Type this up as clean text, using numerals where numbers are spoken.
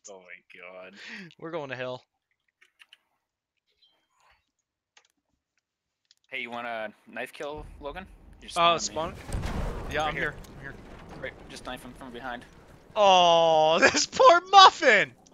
Oh my god. We're going to hell. Hey, you want a knife kill, Logan? You just Oh, spawned me. spawn? Yeah, Right I'm here. I'm here. Right, just knife him from behind. Oh, this poor muffin!